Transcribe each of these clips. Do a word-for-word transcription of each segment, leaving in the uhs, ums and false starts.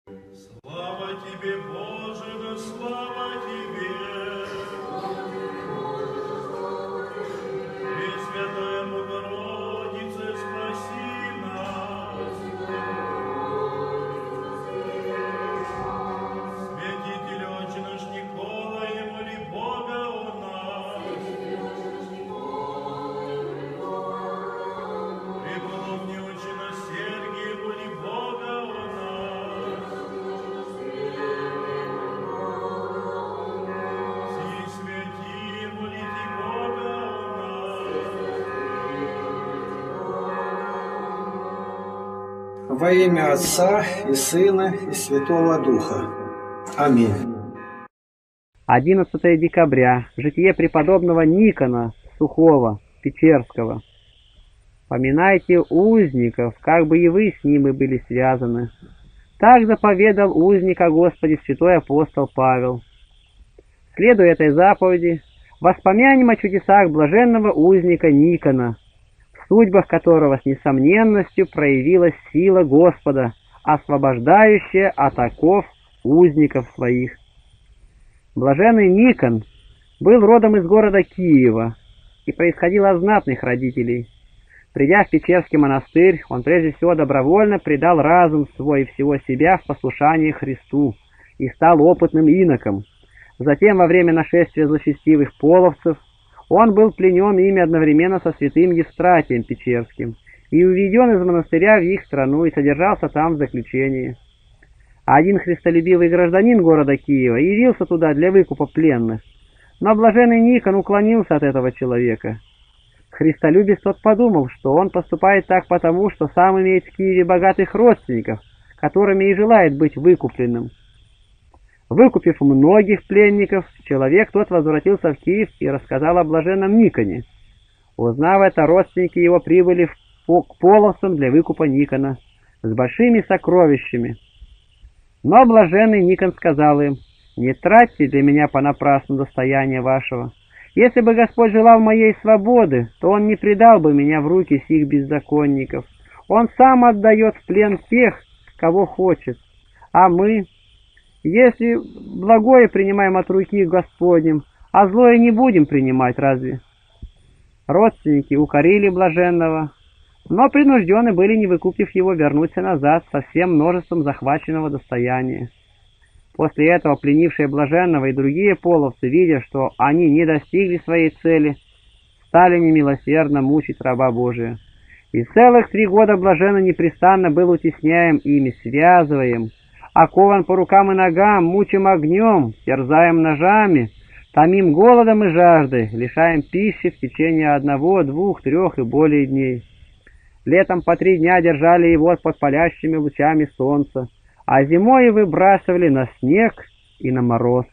Слава тебе, Боже, да слава тебе! Пресвятая Богородице, спаси нас! Святитель Отче наш Николай, моли Бога о нас! Преподобный Отче наш Сергий, моли Бога о нас! Все святые, молите Бога о нас! Во имя Отца и Сына и Святого Духа. Аминь. одиннадцатое декабря. Житие преподобного Никона Сухого, Печерского. Поминайте узников, как бы и вы с ними были связаны. Так заповедал узник о Господе святой апостол Павел. Следуя этой заповеди, воспомянем о чудесах блаженного узника Никона, в судьбах которого с несомненностью проявилась сила Господа, освобождающая от оков узников своих. Блаженный Никон был родом из города Киева и происходил от знатных родителей. Придя в Печерский монастырь, он прежде всего добровольно предал разум свой и всего себя в послушание Христу и стал опытным иноком. Затем, во время нашествия злочестивых половцев, он был пленен ими одновременно со святым Евстратием Печерским и уведен из монастыря в их страну и содержался там в заключении. Один христолюбивый гражданин города Киева явился туда для выкупа пленных, но блаженный Никон уклонился от этого человека. Христолюбец тот подумал, что он поступает так потому, что сам имеет в Киеве богатых родственников, которыми и желает быть выкупленным. Выкупив многих пленников, человек тот возвратился в Киев и рассказал о блаженном Никоне. Узнав это, родственники его прибыли к половцам для выкупа Никона с большими сокровищами. Но блаженный Никон сказал им: «Не тратьте для меня понапрасну достояние вашего. Если бы Господь желал моей свободы, то Он не предал бы меня в руки сих беззаконников. Он сам отдает в плен тех, кого хочет. А мы, если благое принимаем от руки Господним, а злое не будем принимать, разве?» Родственники укорили блаженного, но принуждены были, не выкупив его, вернуться назад со всем множеством захваченного достояния. После этого пленившие блаженного и другие половцы, видя, что они не достигли своей цели, стали немилосердно мучить раба Божия. И целых три года блаженный непрестанно был утесняем ими, связываем, окован по рукам и ногам, мучим огнем, терзаем ножами, томим голодом и жаждой, лишаем пищи в течение одного, двух, трех и более дней. Летом по три дня держали его под палящими лучами солнца, а зимой выбрасывали на снег и на мороз.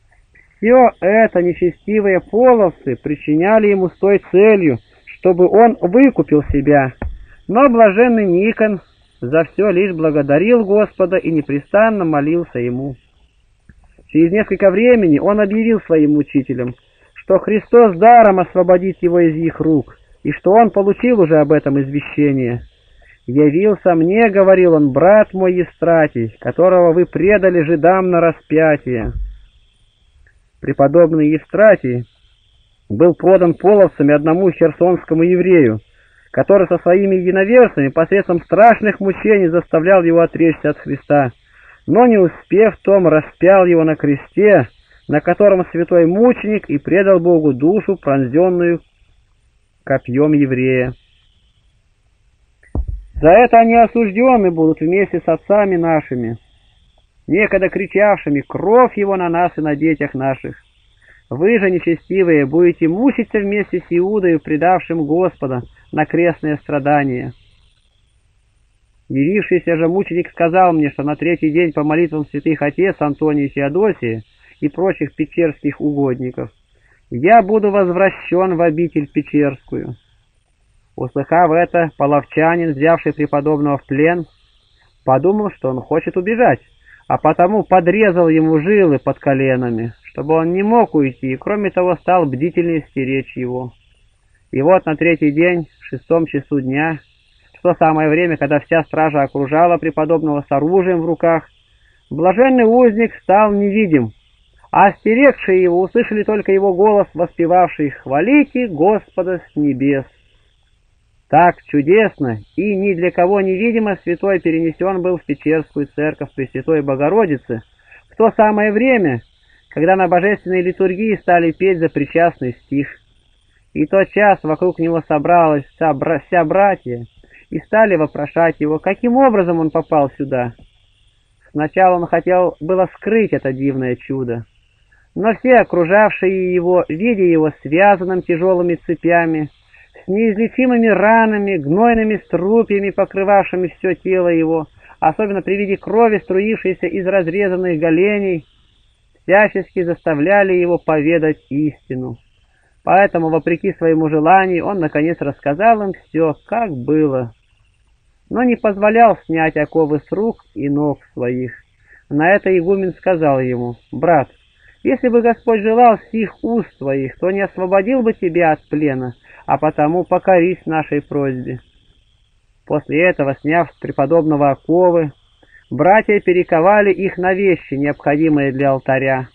Все это нечестивые половцы причиняли ему с той целью, чтобы он выкупил себя. Но блаженный Никон за все лишь благодарил Господа и непрестанно молился ему. Через несколько времени он объявил своим учителям, что Христос даром освободит его из их рук, и что он получил уже об этом извещение. «Явился мне, — говорил он, — брат мой Евстратий, которого вы предали жидам на распятие». Преподобный Евстратий был продан половцами одному херсонскому еврею, который со своими единоверцами посредством страшных мучений заставлял его отречься от Христа, но, не успев в том, распял его на кресте, на котором святой мученик и предал Богу душу, пронзенную копьем еврея. За это они осуждены будут вместе с отцами нашими, некогда кричавшими: «Кровь его на нас и на детях наших». Вы же, нечестивые, будете мучиться вместе с Иудою, предавшим Господа на крестные страдания. Явившийся же мученик сказал мне, что на третий день по молитвам святых отец Антония и Феодосия и прочих печерских угодников я буду возвращен в обитель Печерскую. Услыхав это, половчанин, взявший преподобного в плен, подумал, что он хочет убежать, а потому подрезал ему жилы под коленами, чтобы он не мог уйти, и кроме того стал бдительнее стеречь его. И вот на третий день, в шестом часу дня, в то самое время, когда вся стража окружала преподобного с оружием в руках, Блаженный узник стал невидим, а остерегшие его услышали только его голос, воспевавший «Хвалите Господа с небес». Так чудесно и ни для кого невидимо святой перенесен был в Печерскую церковь Пресвятой Богородицы в то самое время, когда на божественной литургии стали петь за причастный стих. И тот час вокруг него собралась вся, бра вся братья, и стали вопрошать его, каким образом он попал сюда. Сначала он хотел было скрыть это дивное чудо, но все окружавшие его, видя его связанным тяжелыми цепями, с неизлечимыми ранами, гнойными струпьями, покрывавшими все тело его, особенно при виде крови, струившейся из разрезанных голеней, всячески заставляли его поведать истину. Поэтому, вопреки своему желанию, он, наконец, рассказал им все, как было, но не позволял снять оковы с рук и ног своих. На это игумен сказал ему: «Брат, если бы Господь желал сих уст твоих, то не освободил бы тебя от плена, а потому покорись нашей просьбе». После этого, сняв с преподобного оковы, братья перековали их на вещи, необходимые для алтаря.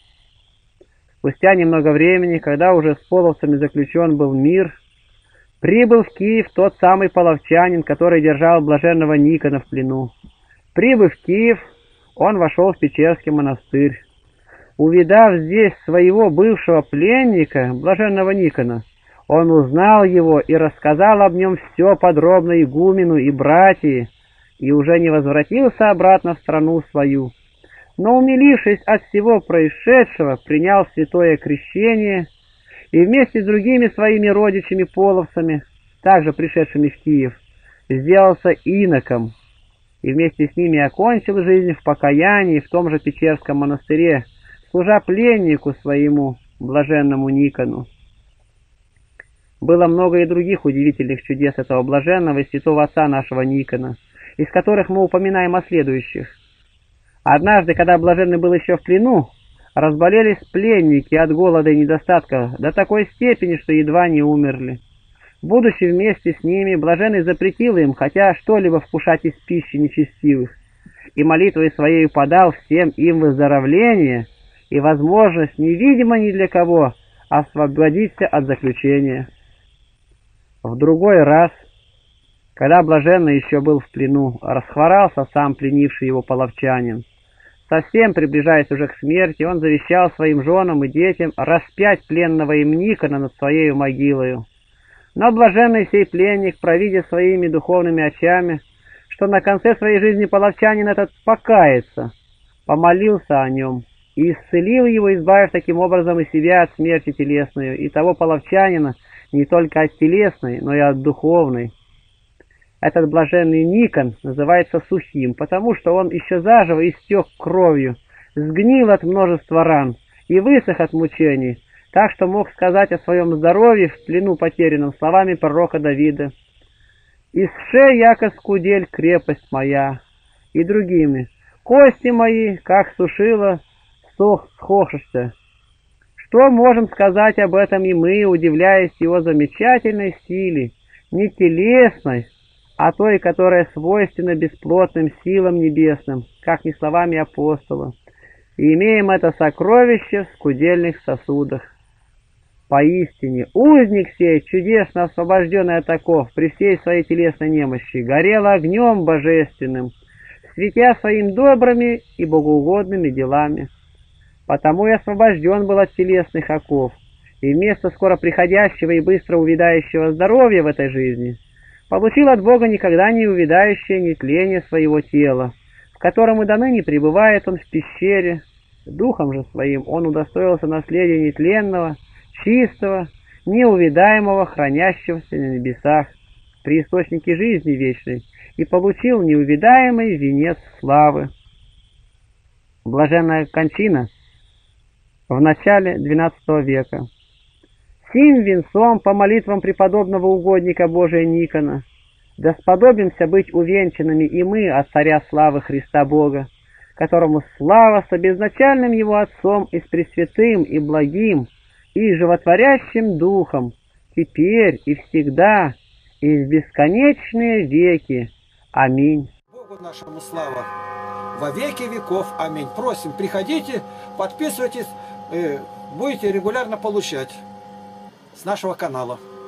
Спустя немного времени, когда уже с половцами заключен был мир, прибыл в Киев тот самый половчанин, который держал блаженного Никона в плену. Прибыв в Киев, он вошел в Печерский монастырь. Увидав здесь своего бывшего пленника, блаженного Никона, он узнал его и рассказал об нем все подробно игумену и братьям, и уже не возвратился обратно в страну свою, но, умилившись от всего происшедшего, принял святое крещение и вместе с другими своими родичами-половцами, также пришедшими в Киев, сделался иноком, и вместе с ними окончил жизнь в покаянии в том же Печерском монастыре, служа пленнику своему, блаженному Никону. Было много и других удивительных чудес этого блаженного и святого отца нашего Никона, из которых мы упоминаем о следующих. Однажды, когда блаженный был еще в плену, разболелись пленники от голода и недостатка до такой степени, что едва не умерли. Будучи вместе с ними, блаженный запретил им хотя что-либо вкушать из пищи нечестивых, и молитвой своей подал всем им выздоровление и возможность, невидимо ни для кого, освободиться от заключения. В другой раз, когда блаженный еще был в плену, расхворался сам пленивший его половчанин. Совсем приближаясь уже к смерти, он завещал своим женам и детям распять пленного им Никона над своей могилою. Но блаженный сей пленник, провидя своими духовными очами, что на конце своей жизни половчанин этот покается, помолился о нем и исцелил его, избавив таким образом и себя от смерти телесной, и того половчанина не только от телесной, но и от духовной. Этот блаженный Никон называется сухим, потому что он еще заживо истек кровью, сгнил от множества ран и высох от мучений, так что мог сказать о своем здоровье в плену потерянном словами пророка Давида: «Исше, яко скудель, крепость моя», и другими: «Кости мои, как сушила, сох схошешься». Что можем сказать об этом и мы, удивляясь его замечательной силе, не телесной, а той, которая свойственна бесплотным силам небесным, как ни словами апостола, и имеем это сокровище в скудельных сосудах. Поистине, узник сей, чудесно освобожденный от оков при всей своей телесной немощи, горел огнем божественным, светя своим добрыми и богоугодными делами. Потому и освобожден был от телесных оков, и вместо скоро приходящего и быстро увядающего здоровья в этой жизни получил от Бога никогда не увядающее нетление своего тела, в котором и до ныне пребывает он в пещере. Духом же своим он удостоился наследия нетленного, чистого, неувядаемого, хранящегося на небесах, при источнике жизни вечной, и получил неувядаемый венец славы. Блаженная кончина в начале двенадцатого века. Сим венцом по молитвам преподобного угодника Божия Никона да сподобимся быть увенчанными и мы от Царя славы Христа Бога, которому слава с обезначальным его Отцом и с пресвятым и благим и животворящим Духом, теперь и всегда и в бесконечные веки. Аминь. Богу нашему слава, во веки веков. Аминь. Просим, приходите, подписывайтесь, будете регулярно получать с нашего канала.